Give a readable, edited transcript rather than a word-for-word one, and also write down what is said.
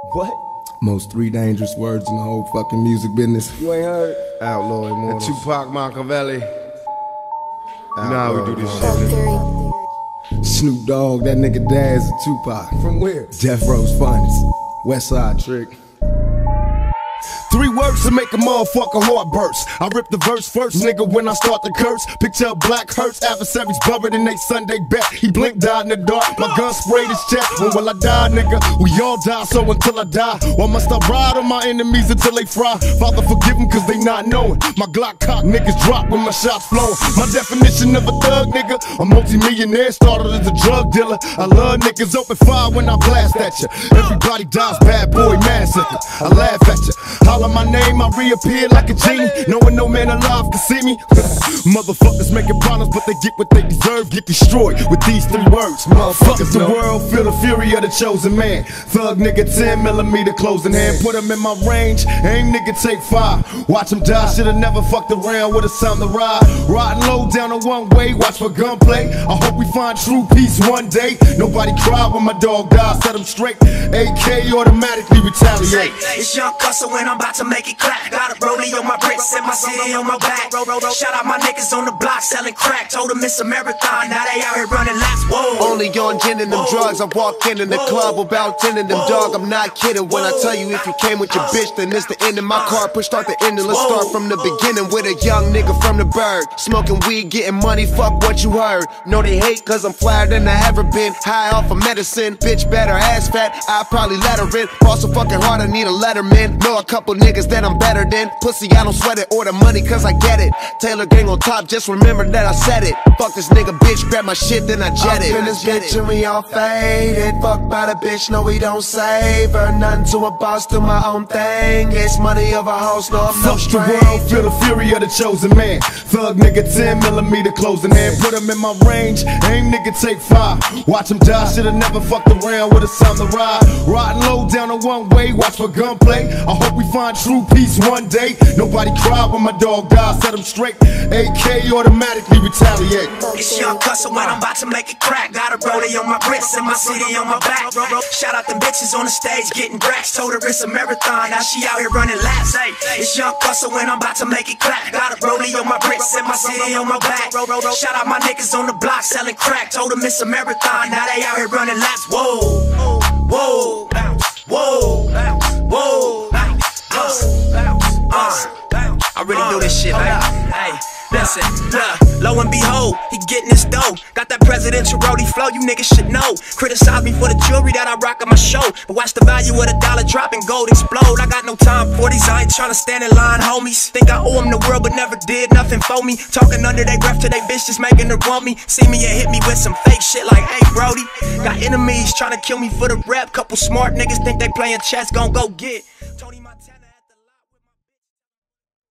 What? Most 3 dangerous words in the whole fucking music business. You ain't heard? Outlaw Immortals. Tupac Machiavelli. You know how we do this shit. Snoop Dogg, that nigga dad's a Tupac. From where? Death Row's finest. West Side Trick. 3 words to make a motherfucker heart burst. I rip the verse first, nigga, when I start to curse. Picture a black hearse, adversaries buried in they Sunday bet. He blinked, died in the dark, my gun sprayed his chest. When will I die, nigga? We all die, so until I die, why must I ride on my enemies until they fry? Father, forgive them cause they not knowing. My Glock cock niggas drop when my shots flowing. My definition of a thug, nigga, a multi-millionaire started as a drug dealer. I love niggas open fire when I blast at you. Everybody dies, bad boy massacre. I laugh at you. Holler my name, I reappear like a genie, knowing no man alive can see me. Motherfuckers making problems, but they get what they deserve, get destroyed with these 3 words. Motherfuckers, the world feel the fury of the chosen man. Thug nigga, 10mm closing hand, put him in my range. Aim nigga, take 5. Watch him die, should've never fucked around with a sound to ride. Riding low down a one-way, watch for gunplay. I hope we find true peace one day. Nobody cried when my dog died, set him straight. AK automatically retaliate. It's Young Cusser when I'm about to make it clap. Got a rollie on my bricks and my city on my back. Shout out my niggas on the block selling crack. Told them it's a marathon, now they out here running laps. Whoa. Only on gin and them drugs. I walk in the club about 10 of them, dog. I'm not kidding when I tell you if you came with your bitch, then it's the end of my car. Push start the ending. Let's start from the beginning with a young nigga from the bird. Smoking weed, getting money, fuck what you heard. Know they hate cause I'm flyer than I ever been. High off of medicine, bitch better ass fat. I probably let her in. Fall so fucking hard, I need a letterman. Know a couple niggas that I'm better than. Pussy, I don't sweat it or the money cause I get it. Taylor gang on top, just remember that I said it. Fuck this nigga, bitch, grab my shit, then I jet it. Up in this bitch and we all faded. Fuck by the bitch, no we don't save her. Nothing to a boss, do my own thing. It's money of a host, no I'm no stranger. The world feel the fury of the chosen man. Thug nigga, 10mm closing hand, put him in my range. Aim nigga, take 5. Watch him die, should've never fucked around with a sound to ride. Riding low down a one-way, watch for gunplay. I hope we find true peace one day. Nobody cried when my dog died, set him straight. AK automatically retaliate. It's Young Cusser when I'm about to make it crack. Got a rollie on my wrist and my city on my back. Shout out them bitches on the stage getting racks. Told her it's a marathon, now she out here running laps. Hey, it's Young Cusser when I'm about to make it clap. Got a rollie on my wrist and my city on my back. Shout out my niggas on the block selling crack. Told them it's a marathon, now they out here running laps. Whoa, whoa, whoa, whoa, I really do this shit, man. Hey, listen, look, lo and behold, he getting his dough. Got that presidential roadie flow, you niggas should know. Criticize me for the jewelry that I rock on my show, but watch the value of the dollar drop and gold explode. I got no time for these, I ain't tryna stand in line, homies. Think I owe them the world, but never did nothing for me. Talking under their breath to they bitch, just making her want me. See me and hit me with some fake shit like, hey, Brody. Got enemies tryna kill me for the rap. Couple smart niggas think they playing chess, gon' go get